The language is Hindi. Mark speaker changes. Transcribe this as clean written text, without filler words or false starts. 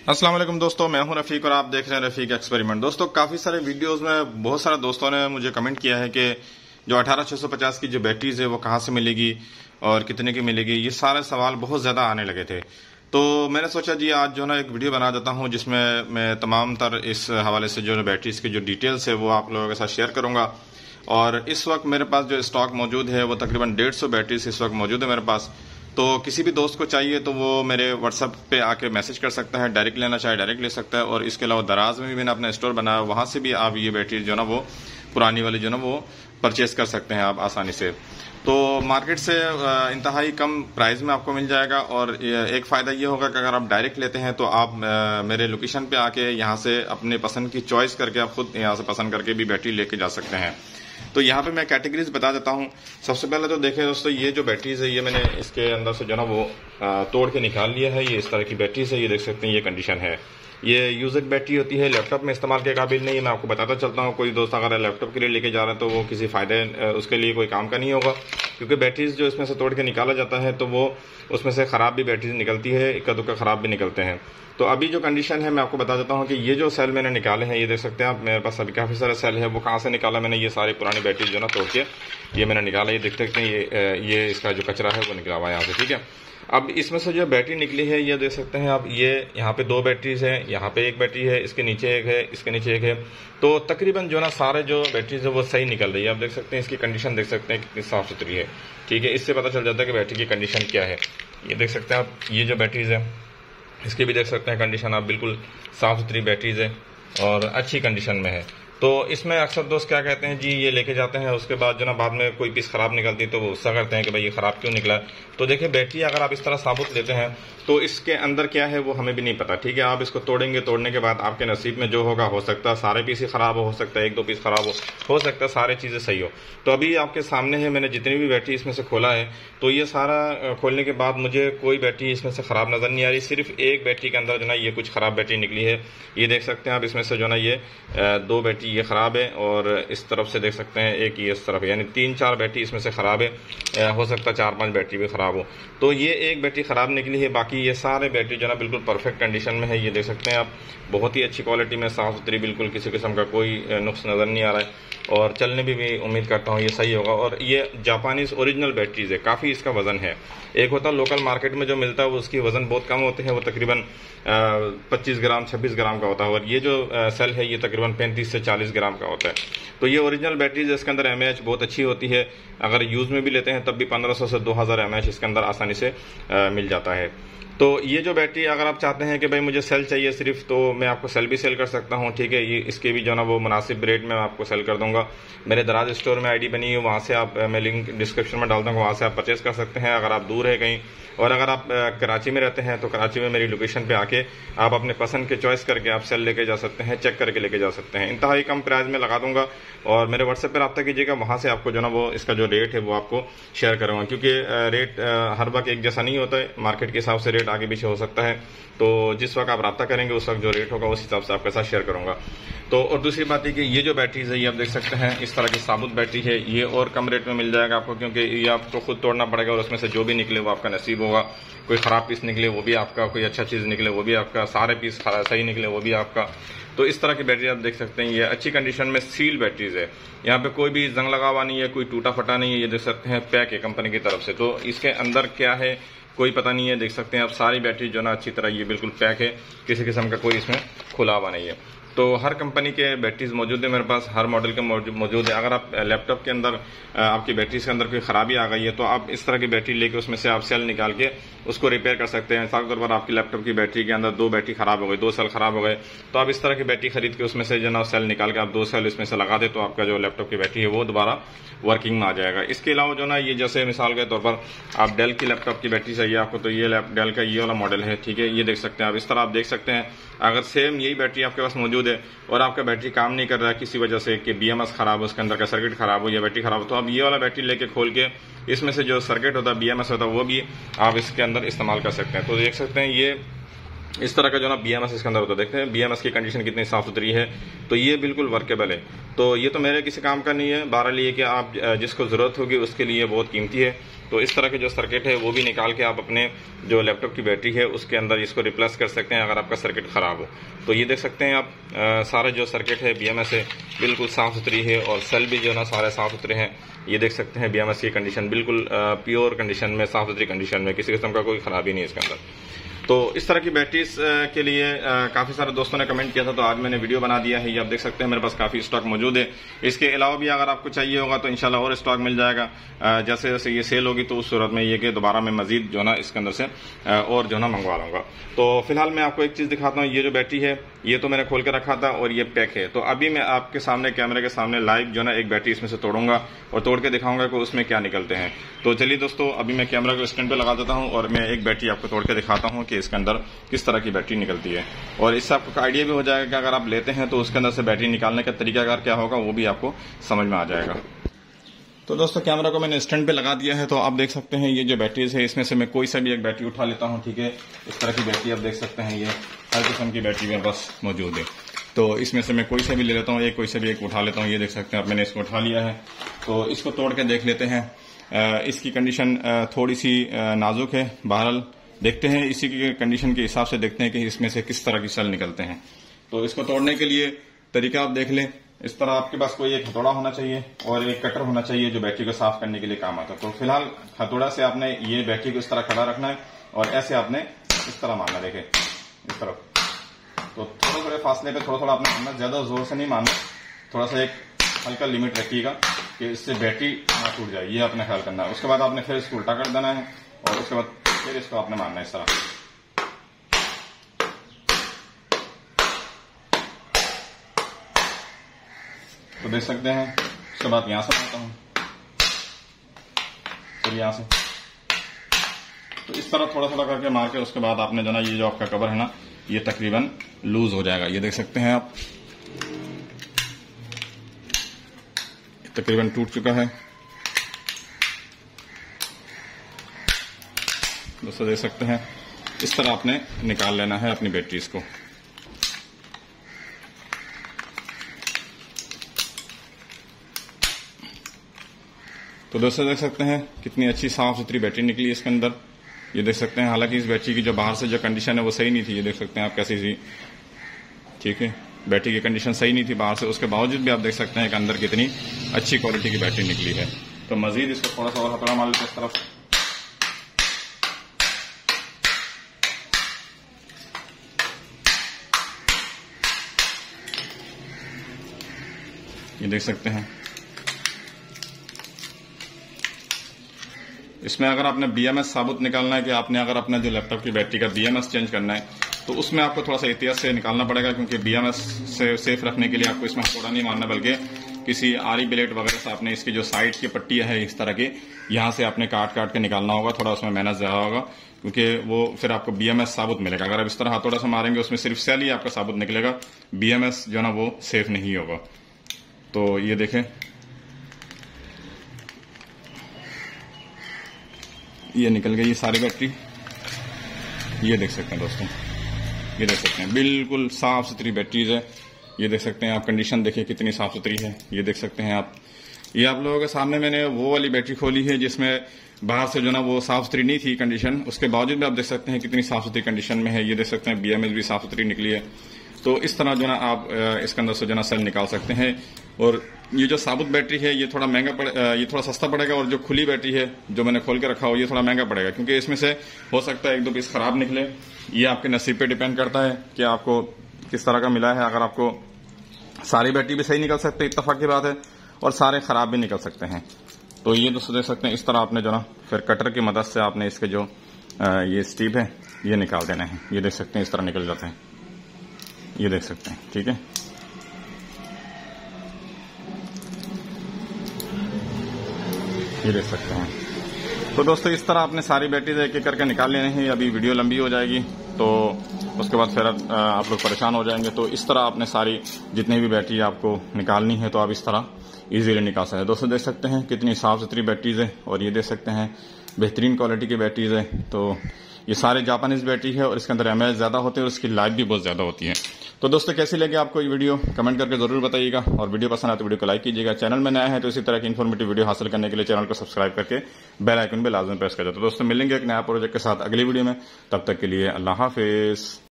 Speaker 1: अस्सलाम वालेकुम दोस्तों, मैं हूं रफीक और आप देख रहे हैं रफीक एक्सपेरिमेंट। दोस्तों, काफी सारे वीडियोस में बहुत सारे दोस्तों ने मुझे कमेंट किया है कि जो 18650 की जो बैटरीज है वो कहाँ से मिलेगी और कितने की मिलेगी। ये सारे सवाल बहुत ज्यादा आने लगे थे, तो मैंने सोचा जी आज जो ना एक वीडियो बना देता हूं जिसमें मैं तमाम तर इस हवाले से जो बैटरीज की जो डिटेल्स है वो आप लोगों के साथ शेयर करूंगा। और इस वक्त मेरे पास जो स्टॉक मौजूद है वो तकरीबन 150 बैटरीज इस वक्त मौजूद है मेरे पास। तो किसी भी दोस्त को चाहिए तो वो मेरे व्हाट्सएप पे आके मैसेज कर सकता है, डायरेक्ट लेना चाहे डायरेक्ट ले सकता है। और इसके अलावा दराज में भी मैंने अपना स्टोर बनाया, वहां से भी आप ये बैटरी जो ना वो पुरानी वाली जो ना वो परचेज कर सकते हैं आप आसानी से। तो मार्केट से इंतहाई कम प्राइस में आपको मिल जाएगा। और एक फायदा ये होगा कि अगर आप डायरेक्ट लेते हैं तो आप मेरे लोकेशन पे आके यहाँ से अपने पसंद की चॉइस करके आप खुद यहाँ से पसंद करके भी बैटरी लेके जा सकते हैं। तो यहाँ पे मैं कैटेगरीज बता देता हूँ। सबसे पहले तो देखें दोस्तों, ये जो बैटरीज है ये मैंने इसके अंदर से जो ना वो तोड़ के निकाल लिया है। ये इस तरह की बैटरीज है, ये देख सकते हैं ये कंडीशन है। ये यूजर बैटरी होती है, लैपटॉप में इस्तेमाल के काबिल नहीं है। मैं आपको बताता चलता हूँ, कोई दोस्त अगर लैपटॉप के लिए लेके जा रहे हैं तो वो किसी फायदे उसके लिए कोई काम का नहीं होगा, क्योंकि बैटरीज जो इसमें से तोड़ के निकाला जाता है तो वो उसमें से खराब भी बैटरीज निकलती है, इक्का दुक्का खराब भी निकलते हैं। तो अभी जो कंडीशन है मैं आपको बता देता हूँ कि ये जो सेल मैंने निकाले हैं, ये देख सकते हैं आप, मेरे पास अभी काफी सारे सेल है। वो कहाँ से निकाला मैंने, ये सारी पुरानी बैटरी जो ना तोड़ के ये मैंने निकाला। ये देख सकते हैं ये इसका जो कचरा है वो निकला हुआ है यहाँ से, ठीक है। अब इसमें से जो बैटरी निकली है ये देख सकते हैं आप, ये यहाँ पे 2 बैटरीज है, यहाँ पे एक बैटरी है, इसके नीचे एक है, इसके नीचे एक है। तो तकरीबन जो ना सारे जो बैटरीज है वो सही निकल रही है। आप देख सकते हैं इसकी कंडीशन देख सकते हैं कितनी साफ सुथरी है, ठीक है। इससे पता चल जाता है कि बैटरी की कंडीशन क्या है। ये देख सकते हैं आप, ये जो बैटरीज है इसकी भी देख सकते हैं कंडीशन आप, बिल्कुल साफ सुथरी बैटरीज है और अच्छी कंडीशन में है। तो इसमें अक्सर दोस्त क्या कहते हैं जी, ये लेके जाते हैं, उसके बाद जो ना बाद में कोई पीस खराब निकलती है तो वो गुस्सा करते हैं कि भाई ये खराब क्यों निकला। तो देखिए, बैटरी अगर आप इस तरह साबुत लेते हैं तो इसके अंदर क्या है वो हमें भी नहीं पता, ठीक है। आप इसको तोड़ेंगे, तोड़ने के बाद आपके नसीब में जो होगा, हो सकता है सारे पीस ही खराब हो सकता है 1-2 पीस खराब हो सकता है सारे चीजें सही हो। तो अभी आपके सामने है, मैंने जितनी भी बैटरी इसमें से खोला है तो ये सारा खोलने के बाद मुझे कोई बैटरी इसमें से खराब नजर नहीं आ रही। सिर्फ एक बैटरी के अंदर जो ना ये कुछ खराब बैटरी निकली है। ये देख सकते हैं आप, इसमें से जो ना ये 2 बैटरी ये खराब है और इस तरफ से देख सकते हैं एक ये इस तरफ है, यानी 3-4 बैटरी इसमें से खराब है। हो सकता है 4-5 बैटरी भी खराब हो। तो ये एक बैटरी खराब निकली है, बाकी ये सारे बैटरी जो ना बिल्कुल परफेक्ट कंडीशन में है। ये देख सकते हैं आप, बहुत ही अच्छी क्वालिटी में, साफ सुथरी, बिल्कुल किसी किस्म का कोई नुक्स नजर नहीं आ रहा है। और चलने भी उम्मीद करता हूँ ये सही होगा। और ये जापानीज ओरिजिनल बैटरीज है, काफी इसका वजन है। एक होता है लोकल मार्केट में जो मिलता है उसकी वजन बहुत कम होते हैं, वो तकरीबन 25 ग्राम 26 ग्राम का होता है। और ये जो सेल है ये तकरीबन 35 से 40 ग्राम का होता है। तो ये ओरिजिनल बैटरीज, इसके अंदर एमएएच बहुत अच्छी होती है। अगर यूज में भी लेते हैं तब भी 1500 से 2000 एमएएच इसके अंदर आसानी से मिल जाता है। तो ये जो बैटरी अगर आप चाहते हैं कि भाई मुझे सेल चाहिए सिर्फ, तो मैं आपको सेल भी सेल कर सकता हूँ, ठीक है। ये इसके भी जो ना वो मुनासिब रेट में आपको सेल कर दूंगा। मेरे दराज स्टोर में आईडी बनी है, वहां से आप, मैं लिंक डिस्क्रिप्शन में डाल दूंगा, वहां से आप परचेज कर सकते हैं अगर आप दूर है कहीं। और अगर आप कराची में रहते हैं तो कराची में मेरी लोकेशन पे आके आप अपने पसंद के चॉइस करके आप सेल लेके जा सकते हैं, चेक करके लेके जा सकते हैं। इंतहाई कम प्राइस में लगा दूंगा और मेरे व्हाट्सएप पर रब्ता कीजिएगा, वहां से आपको जो ना वो इसका जो रेट है वो आपको शेयर करूंगा। क्योंकि रेट हर वक्त एक जैसा नहीं होता है, मार्केट के हिसाब से रेट आगे पीछे हो सकता है। तो जिस वक्त आप रब्ता करेंगे उस वक्त जो रेट होगा उस हिसाब से आपके साथ शेयर करूंगा। तो और दूसरी बात है कि ये जो बैटरीज है ये आप देख सकते हैं इस तरह की साबुत बैटरी है। ये और कम रेट में मिल जाएगा आपको, क्योंकि ये आपको खुद तोड़ना पड़ेगा और उसमें से जो भी निकले वो आपका नसीब होगा। कोई खराब पीस निकले वो भी आपका, कोई अच्छा चीज निकले वो भी आपका, सारे पीस सही निकले वो भी आपका। तो इस तरह की बैटरी आप देख सकते हैं, ये अच्छी कंडीशन में सील बैटरीज है। यहाँ पे कोई भी जंग लगा हुआ नहीं है, कोई टूटा फटा नहीं है। ये देख सकते हैं पैक है कंपनी की तरफ से। तो इसके अंदर क्या है कोई पता नहीं है, देख सकते हैं आप सारी बैटरी जो ना अच्छी तरह ये बिल्कुल पैक है, किसी किस्म का कोई इसमें खुला हुआ नहीं है। तो हर कंपनी के बैटरीज मौजूद है मेरे पास, हर मॉडल के मौजूद है। अगर आप लैपटॉप के अंदर आपकी बैटरीज के अंदर कोई खराबी आ गई है तो आप इस तरह की बैटरी लेके उसमें से आप सेल निकाल के उसको रिपेयर कर सकते हैं। मिसाल के तौर पर आपकी लैपटॉप की बैटरी के अंदर 2 बैटरी खराब हो गई, 2 सेल खराब हो गए, तो आप इस तरह की बैटरी खरीद के उसमें से जो ना सेल निकाल के आप 2 सेल इसमें से लगा दे तो आपका जो लैपटॉप की बैटरी है वो दोबारा वर्किंग में आ जाएगा। इसके अलावा जो ना ये जैसे मिसाल के तौर पर आप डेल की लैपटॉप की बैटरी चाहिए आपको, तो ये डेल का ये वाला मॉडल है, ठीक है। ये देख सकते हैं आप, इस तरह आप देख सकते हैं अगर सेम यही बैटरी आपके पास मौजूद है और आपका बैटरी काम नहीं कर रहा है किसी वजह से कि बीएमएस खराब हो, उसके अंदर का सर्किट खराब हो या बैटरी खराब हो, तो आप ये वाला बैटरी लेके खोल के इसमें से जो सर्किट होता है बीएमएस होता है वो भी आप इसके अंदर इस्तेमाल कर सकते हैं। तो देख सकते हैं ये इस तरह का जो ना बीएमएस इसके अंदर होता है, देखते हैं बीएमएस की कंडीशन कितनी साफ सुथरी है। तो ये बिल्कुल वर्केबल है। तो ये तो मेरे किसी काम का नहीं है, बहरहाल ये कि आप जिसको जरूरत होगी उसके लिए बहुत कीमती है। तो इस तरह के जो सर्किट है वो भी निकाल के आप अपने जो लैपटॉप की बैटरी है उसके अंदर इसको रिप्लेस कर सकते हैं अगर आपका सर्किट ख़राब हो। तो ये देख सकते हैं आप, सारा जो सर्किट है BMS है बिल्कुल साफ़ सुथरी है और सेल भी जो है ना सारे साफ़ सुथरे हैं। ये देख सकते हैं BMS की कंडीशन बिल्कुल प्योर कंडीशन में, साफ़ सुथरी कंडीशन में, किसी किस्म का कोई ख़राबी नहीं है इसके अंदर। तो इस तरह की बैटरीज के लिए काफ़ी सारे दोस्तों ने कमेंट किया था, तो आज मैंने वीडियो बना दिया है। ये आप देख सकते हैं मेरे पास काफ़ी स्टॉक मौजूद है। इसके अलावा भी अगर आपको चाहिए होगा तो इंशाल्लाह और स्टॉक मिल जाएगा। जैसे जैसे ये सेल होगी तो उस सूरत में ये कि दोबारा मैं मजीद जो है ना इसके अंदर से और जो है ना मंगवा लूँगा। तो फिलहाल मैं आपको एक चीज़ दिखाता हूँ। ये जो बैटरी है ये तो मैंने खोल के रखा था और ये पैक है। तो अभी मैं आपके सामने कैमरे के सामने लाइव जो है ना एक बैटरी इसमें से तोड़ूंगा और तोड़ के दिखाऊंगा कि उसमें क्या निकलते हैं। तो चलिए दोस्तों, अभी मैं कैमरा को स्टैंड पे लगा देता हूँ और मैं एक बैटरी आपको तोड़ के दिखाता हूँ कि इसके अंदर किस तरह की बैटरी निकलती है। और इससे आपको आइडिया भी हो जाएगा कि अगर आप लेते हैं तो उसके अंदर से बैटरी निकालने का तरीकाकार क्या होगा वो भी आपको समझ में आ जाएगा। तो दोस्तों, कैमरा को मैंने स्टैंड पे लगा दिया है। तो आप देख सकते हैं ये जो बैटरीज है इसमें से मैं कोई सा भी एक बैटरी उठा लेता हूँ। ठीक है, इस तरह की बैटरी आप देख सकते हैं, ये हर किस्म की बैटरी मेरे पास मौजूद है। तो इसमें से मैं कोई सा भी ले लेता हूँ, कोई सा भी एक उठा लेता हूँ। ये देख सकते हैं आप, मैंने इसको उठा लिया है। तो इसको तोड़ के देख लेते हैं। इसकी कंडीशन थोड़ी सी नाजुक है, बहरहाल देखते हैं इसी की कंडीशन के हिसाब से देखते हैं कि इसमें से किस तरह की सेल निकलते हैं। तो इसको तोड़ने के लिए तरीका आप देख लें। इस तरह आपके पास कोई एक हथौड़ा होना चाहिए और एक कटर होना चाहिए जो बैटरी को साफ करने के लिए काम आता है। तो फिलहाल हथौड़ा से आपने ये बैटरी को इस तरह खड़ा रखना है और ऐसे आपने इस तरह मारना, देखें इस तरफ। तो थोड़े थोड़े फासले पे थोड़ा थोड़ा आपने मारना, ज्यादा जोर से नहीं मारना, थोड़ा सा एक हल्का लिमिट रखिएगा कि इससे बैटरी ना टूट जाए, ये आपने ख्याल करना है। उसके बाद आपने फिर इसको उल्टा कर देना है और उसके बाद फिर इसको आपने मारना है इस तरह। तो देख सकते हैं। उसके बाद यहां से मारता हूं, फिर यहां से। तो इस तरह थोड़ा थोड़ा करके मार के उसके बाद आपने जो ना ये जो आपका कवर है ना ये तकरीबन लूज हो जाएगा। ये देख सकते हैं आप, तकरीबन टूट चुका है। दोस्तों देख सकते हैं, इस तरह आपने निकाल लेना है अपनी बैटरीज को। तो दोस्तों देख सकते हैं कितनी अच्छी साफ सुथरी बैटरी निकली इसके अंदर। ये देख सकते हैं, हालांकि इस बैटरी की जो बाहर से जो कंडीशन है वो सही नहीं थी। ये देख सकते हैं आप कैसी थी, ठीक है, बैटरी की कंडीशन सही नहीं थी बाहर से, उसके बावजूद भी आप देख सकते हैं कि अंदर कितनी अच्छी क्वालिटी की बैटरी निकली है। तो मजीद इसको थोड़ा सा और हथौड़ा मार लेते इस तरफ। ये देख सकते हैं, इसमें अगर आपने BMS साबुत निकालना है कि आपने अगर अपना जो लैपटॉप की बैटरी का BMS चेंज करना है तो उसमें आपको थोड़ा सा एहतियात से निकालना पड़ेगा, क्योंकि BMS से सेफ रखने के लिए आपको इसमें हथौड़ा नहीं मारना, बल्कि किसी आरी ब्लेड वगैरह से आपने इसकी जो साइड की पट्टी है इस तरह की, यहाँ से आपने काट काट के निकालना होगा। थोड़ा उसमें मेहनत ज्यादा होगा क्योंकि वो फिर आपको BMS साबुत मिलेगा। अगर आप इस तरह हथौड़ा से मारेंगे उसमें सिर्फ सेल ही आपका साबुत निकलेगा, BMS जो ना वो सेफ नहीं होगा। तो ये देखें, ये निकल गई सारी बैटरी। ये देख सकते हैं दोस्तों, ये देख सकते हैं बिल्कुल साफ सुथरी बैटरीज है। ये देख सकते हैं आप, कंडीशन देखिए कितनी साफ सुथरी है। ये देख सकते हैं आप, ये आप लोगों के सामने मैंने वो वाली बैटरी खोली है जिसमें बाहर से जो ना वो साफ सुथरी नहीं थी कंडीशन, उसके बावजूद भी आप देख सकते हैं कितनी साफ सुथरी कंडीशन में है। ये देख सकते हैं BMS भी साफ सुथरी निकली है। तो इस तरह जो ना आप इसके अंदर से जो ना सेल निकाल सकते हैं। और ये जो साबुत बैटरी है ये थोड़ा महंगा ये थोड़ा सस्ता पड़ेगा, और जो खुली बैटरी है जो मैंने खोल के रखा हो ये थोड़ा महंगा पड़ेगा, क्योंकि इसमें से हो सकता है एक दो पीस खराब निकले। ये आपके नसीब पे डिपेंड करता है कि आपको किस तरह का मिला है। अगर आपको सारी बैटरी भी सही निकल सकते इत्तेफाक की बात है, और सारे खराब भी निकल सकते हैं। तो ये दोस्तों देख सकते हैं, इस तरह आपने जो ना फिर कटर की मदद से आपने इसके जो ये स्टीप है ये निकाल देना है। ये देख सकते हैं इस तरह निकल जाते हैं, ये देख सकते हैं, ठीक है। ये देख सकते हैं। तो दोस्तों इस तरह आपने सारी बैटरीज एक एक करके निकाल लेने हैं। अभी वीडियो लंबी हो जाएगी तो उसके बाद फिर आप लोग परेशान हो जाएंगे। तो इस तरह आपने सारी जितनी भी बैटरी आपको निकालनी है तो आप इस तरह इजीली निकाल सकते हैं। दोस्तों देख सकते हैं कितनी साफ सुथरी बैटरीज है, और ये देख सकते हैं बेहतरीन क्वालिटी की बैटरीज है। तो ये सारे जापानीज बैटरी है और इसके अंदर mAh ज्यादा होते हैं और इसकी लाइफ भी बहुत ज्यादा होती है। तो दोस्तों कैसी लगी आपको ये वीडियो कमेंट करके जरूर बताइएगा, और वीडियो पसंद आए तो वीडियो को लाइक कीजिएगा। चैनल में नया है तो इसी तरह की इन्फॉर्मेटिव वीडियो हासिल करने के लिए चैनल को सब्सक्राइब करके बेल आइकन पे लाजमी प्रेस कर दो। तो दोस्तों मिलेंगे एक नया प्रोजेक्ट के साथ अगली वीडियो में, तब तक के लिए अल्लाह हाफिज।